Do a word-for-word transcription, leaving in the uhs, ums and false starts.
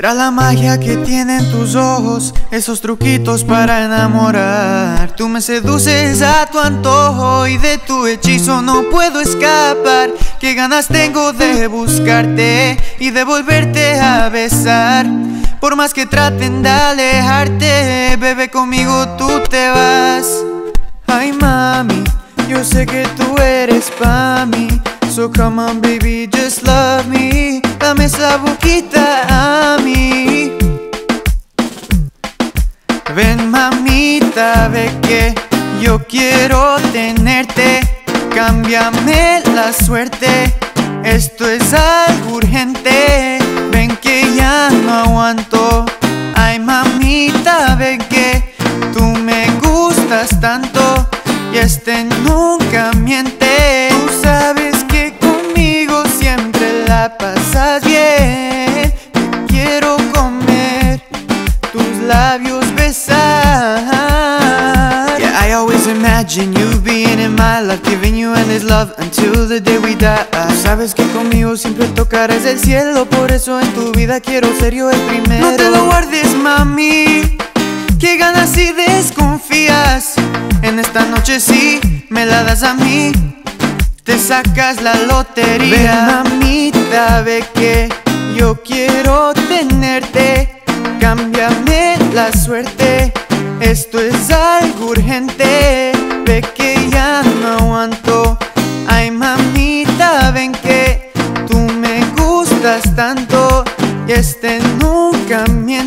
Será la magia que tienen tus ojos, esos truquitos para enamorar. Tú me seduces a tu antojo y de tu hechizo no puedo escapar. Qué ganas tengo de buscarte y de volverte a besar. Por más que traten de alejarte, bebé, conmigo tú te vas. Ay mami, yo sé que tú eres pa' mí. So come on baby, just love me. Dame esa boquita a mí. Ven mamita, ve que yo quiero tenerte. Cámbiame la suerte, esto es algo urgente. Ven que ya no aguanto. Ay mamita, ven que tú me gustas tanto y este nunca miente. Tú sabes que conmigo siempre la pasas bien. Te quiero comer, tus labios besar. Yeah, I always imagine you being in my life, giving you endless love until the day we die. Sabes que conmigo siempre tocarás el cielo, por eso en tu vida quiero ser yo el primero. No te lo guardes, mami, que ganas si desconfías. En esta noche sí me la das a mí, te sacas la lotería. Ven mamita, ve que yo quiero tenerte. Cámbiame la suerte, esto es algo urgente. Ve que ya no aguanto. Ay mamita, ven que tú me gustas tanto y este nunca miente.